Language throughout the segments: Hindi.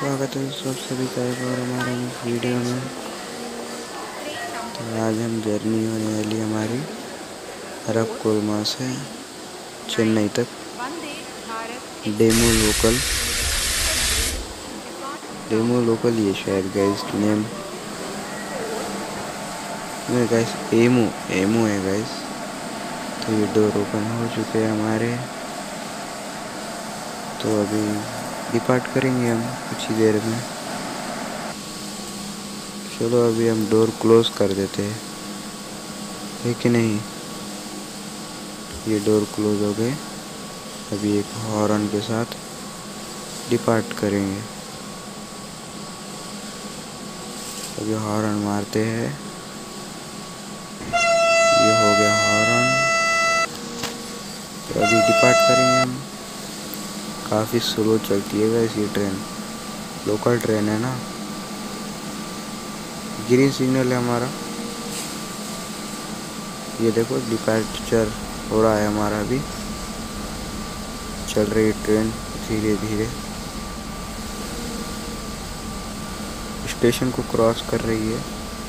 स्वागत है सब सभी का एक और हमारे वीडियो में। तो आज हम जर्नी होने वाली हमारी अरवकोलमा से चेन्नई तक डेमो लोकल ये शायद गाइस नेम में गाइस एमो है गाइस। तो ये डोर ओपन हो चुके हैं हमारे, तो अभी डिपार्ट करेंगे हम कुछ ही देर में। चलो अभी हम डोर क्लोज कर देते हैं, है कि नहीं। ये डोर क्लोज हो गए। अभी एक हॉर्न के साथ डिपार्ट करेंगे। अभी हॉर्न मारते हैं। ये हो गया हॉर्न। तो अभी डिपार्ट करेंगे हम। काफ़ी स्लो चलती है वैसे ये ट्रेन, लोकल ट्रेन है ना। ग्रीन सिग्नल है हमारा। ये देखो डिपार्चर हो रहा है हमारा। अभी चल रही है ट्रेन धीरे धीरे, स्टेशन को क्रॉस कर रही है।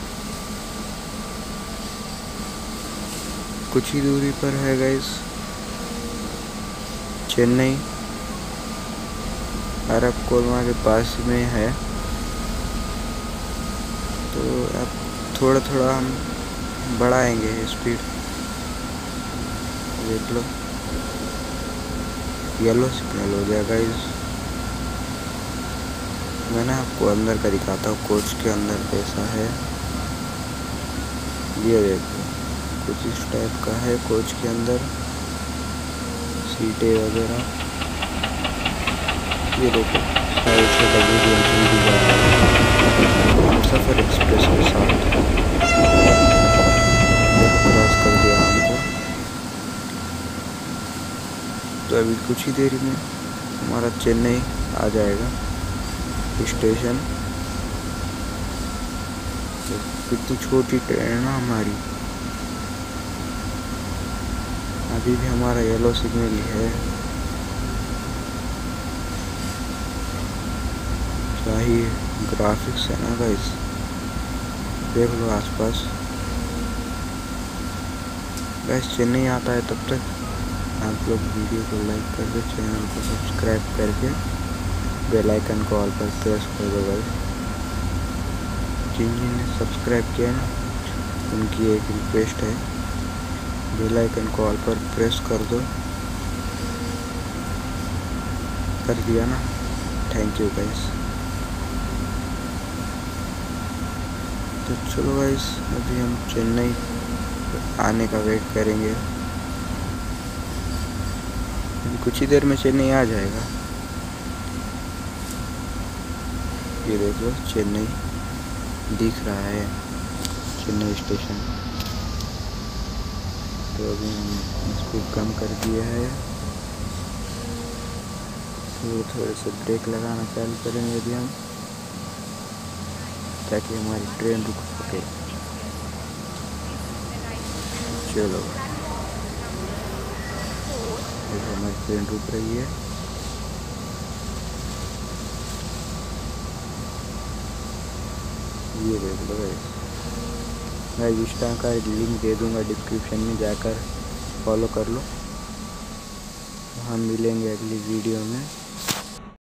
कुछ ही दूरी पर है गाइस चेन्नई, अरवकोलमा के पास में है। तो अब थोड़ा थोड़ा हम बढ़ाएंगे स्पीड। देख लो येलो सिग्नल हो गया गाइस। मैंने आपको अंदर का दिखाता हूँ, कोच के अंदर कैसा है। ये देखो कुछ इस टाइप का है कोच के अंदर, सीटें वगैरह। ये देखो साइड से WDMC जा रहा है सफर एक्सप्रेस के साथ। क्रॉस कर दिया हमको। तो अभी कुछ ही देरी में हमारा चेन्नई आ जाएगा स्टेशन। तो कितनी छोटी ट्रेन है ना हमारी। अभी भी हमारा येलो सिग्नल है। क्या ही ग्राफिक्स है ना गाइस, देख लो आसपास। गाइस चेन्नई आता है तब तक आप लोग वीडियो को लाइक करके चैनल को सब्सक्राइब करके बेल आइकन को ऑल पर प्रेस कर दो गाइस। जिन्होंने सब्सक्राइब किया ना उनकी एक रिक्वेस्ट है, बेल आइकन को ऑल पर प्रेस कर दो। कर दिया ना, थैंक यू गाइस। तो चलो गाइस अभी हम चेन्नई आने का वेट करेंगे। अभी कुछ ही देर में चेन्नई आ जाएगा। ये देखो चेन्नई दिख रहा है, चेन्नई स्टेशन। तो अभी हम स्पीड कम कर दिए है। थोड़े से ब्रेक लगाना चालू करेंगे अभी हम, ताकि हमारी ट्रेन रुक सके। चलो हमारी ट्रेन रुक रही है। ये देख लो मैं इंस्टा का लिंक दे दूंगा डिस्क्रिप्शन में, जाकर फॉलो कर लो। हम मिलेंगे अगली वीडियो में।